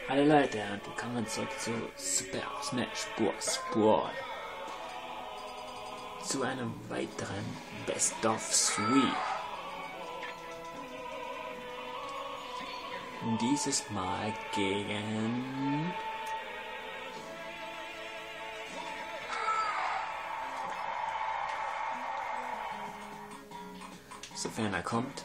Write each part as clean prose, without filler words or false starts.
Hallo Leute und willkommen zurück zu Super Smash Bros. Brawl. Zu einem weiteren Best of 3. Dieses Mal gegen sofern er kommt.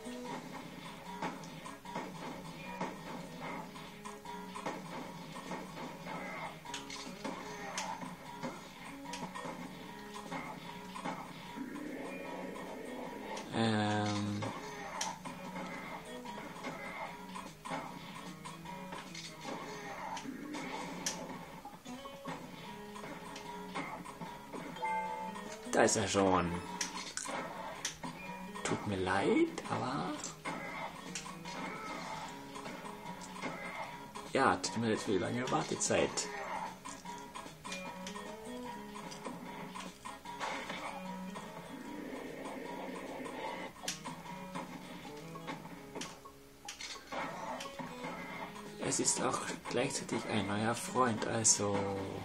Da ist er schon. Tut mir leid, aber ja, tut mir leid für die lange Wartezeit. Es ist auch gleichzeitig ein neuer Freund, also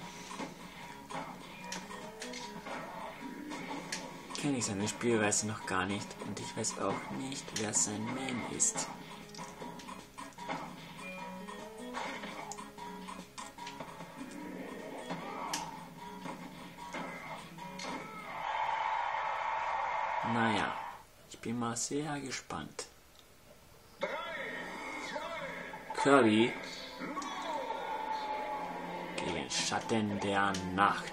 kenne ich seine Spielweise noch gar nicht und ich weiß auch nicht, wer sein Main ist. Naja, ich bin mal sehr gespannt. Kirby gegen Schatten der Nacht.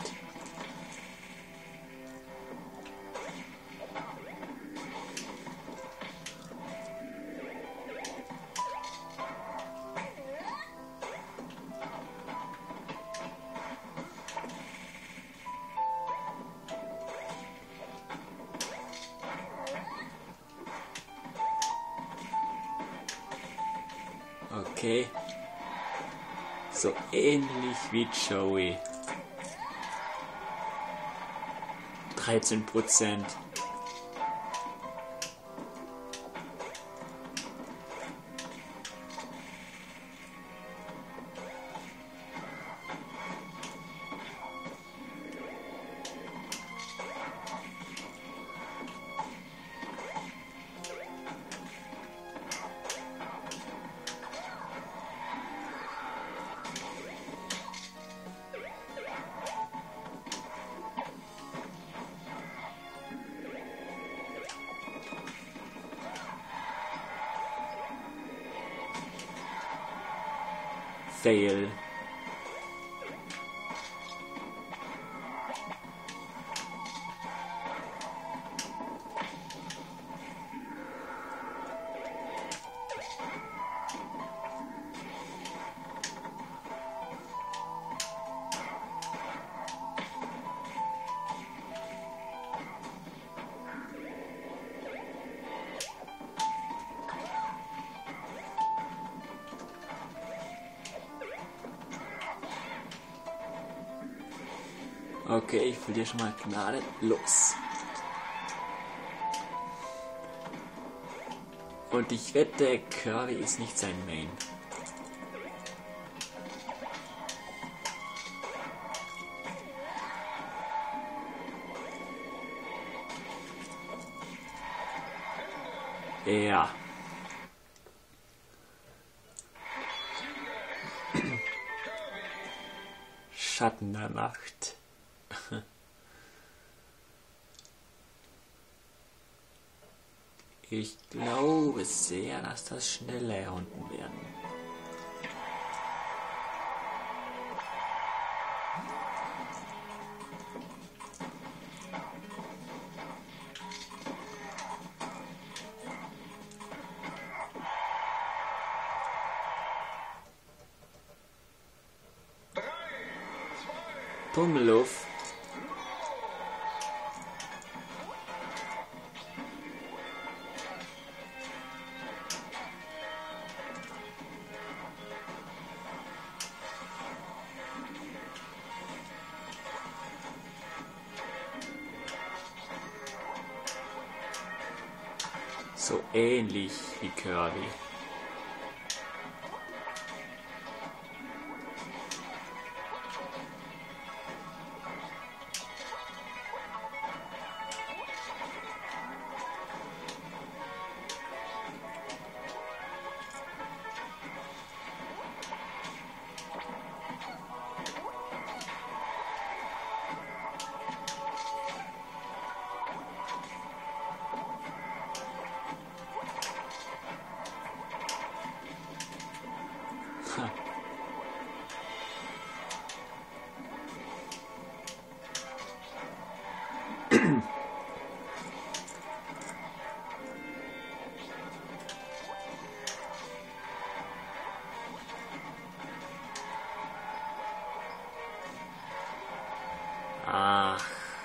Okay, so ähnlich wie Joey. 13%. Fail. Okay, ich verliere schon mal Gnade. Los. Und ich wette, Kirby ist nicht sein Main. Ja. Schatten der Nacht. Ich glaube sehr, dass das schnelle Runden werden. Pummeluff. So ähnlich wie Kirby. Ach.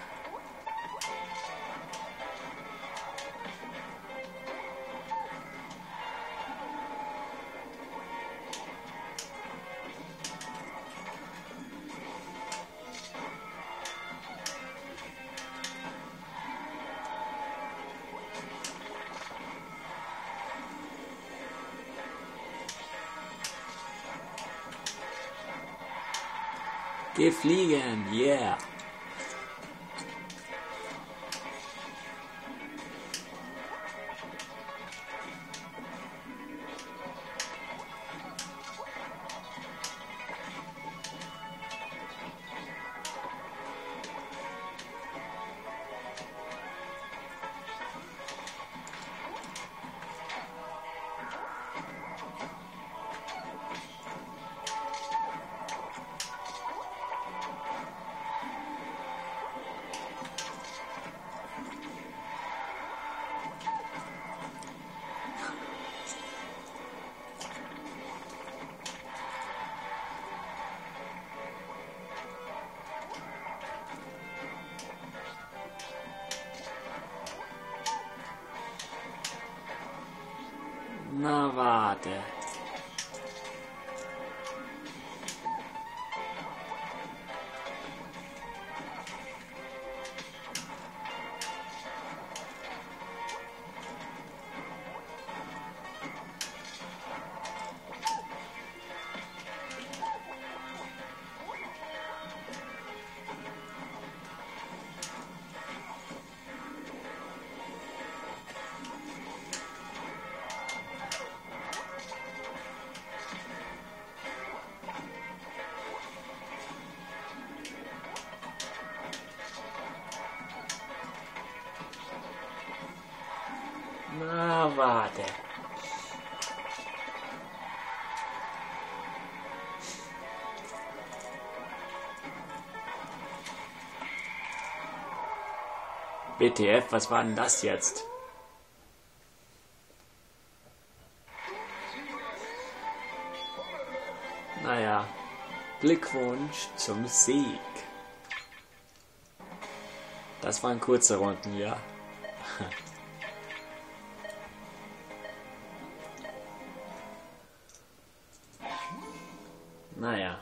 Geh fliegen, yeah. Na warte. Na warte. WTF, was war denn das jetzt? Naja, Glückwunsch zum Sieg. Das waren kurze Runden, ja. Naja.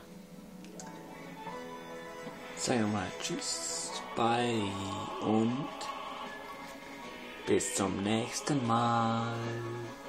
Sagen wir mal Tschüss, bye und bis zum nächsten Mal.